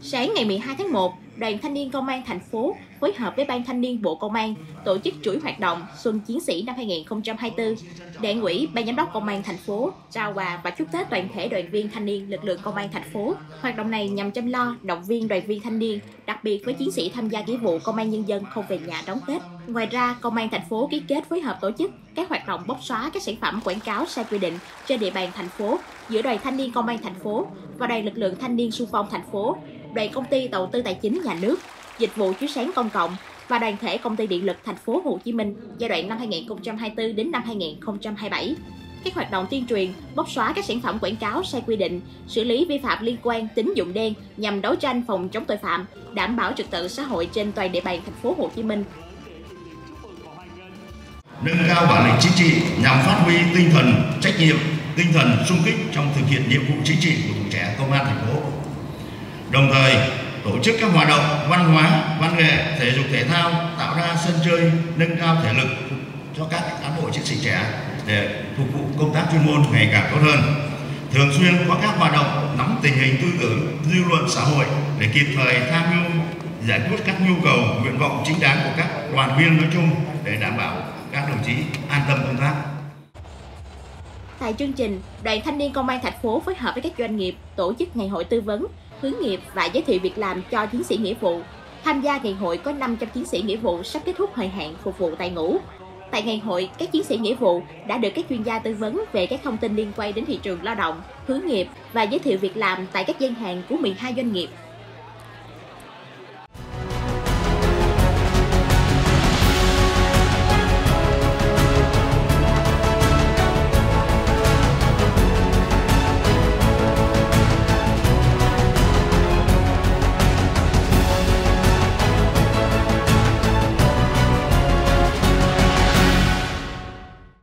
Sáng ngày 12 tháng 1, Đoàn Thanh niên Công an thành phố phối hợp với Ban Thanh niên Bộ Công an tổ chức chuỗi hoạt động Xuân Chiến sĩ năm 2024. Đảng ủy, Ban giám đốc Công an thành phố trao quà và chúc Tết toàn thể đoàn viên thanh niên lực lượng Công an thành phố. Hoạt động này nhằm chăm lo, động viên đoàn viên thanh niên, đặc biệt với chiến sĩ tham gia nghĩa vụ Công an nhân dân không về nhà đón Tết. Ngoài ra, Công an thành phố ký kết phối hợp tổ chức các hoạt động bóc xóa các sản phẩm quảng cáo sai quy định trên địa bàn thành phố giữa Đoàn Thanh niên Công an thành phố và Đoàn lực lượng Thanh niên xung phong thành phố, Đoàn Công ty Đầu tư Tài chính Nhà nước, Dịch vụ chiếu sáng công cộng và đoàn thể Công ty Điện lực thành phố Hồ Chí Minh giai đoạn năm 2024 đến năm 2027. Các hoạt động tuyên truyền, bóc xóa các sản phẩm quảng cáo sai quy định, xử lý vi phạm liên quan tín dụng đen nhằm đấu tranh phòng chống tội phạm, đảm bảo trật tự xã hội trên toàn địa bàn thành phố Hồ Chí Minh. Nâng cao bản lĩnh chính trị nhằm phát huy tinh thần trách nhiệm, tinh thần xung kích trong thực hiện nhiệm vụ chính trị của tuổi trẻ Công an thành phố. Đồng thời tổ chức các hoạt động văn hóa, văn nghệ, thể dục thể thao, tạo ra sân chơi nâng cao thể lực cho các cán bộ chiến sĩ trẻ để phục vụ công tác chuyên môn ngày càng tốt hơn. Thường xuyên có các hoạt động nắm tình hình tư tưởng, dư luận xã hội để kịp thời tham mưu giải quyết các nhu cầu, nguyện vọng chính đáng của các đoàn viên nói chung để đảm bảo các đồng chí an tâm công tác. Tại chương trình, Đoàn Thanh niên Công an thành phố phối hợp với các doanh nghiệp tổ chức ngày hội tư vấn, hướng nghiệp và giới thiệu việc làm cho chiến sĩ nghĩa vụ. Tham gia ngày hội có 500 chiến sĩ nghĩa vụ sắp kết thúc thời hạn phục vụ tại ngũ. Tại ngày hội, các chiến sĩ nghĩa vụ đã được các chuyên gia tư vấn về các thông tin liên quan đến thị trường lao động, hướng nghiệp và giới thiệu việc làm tại các gian hàng của 12 doanh nghiệp.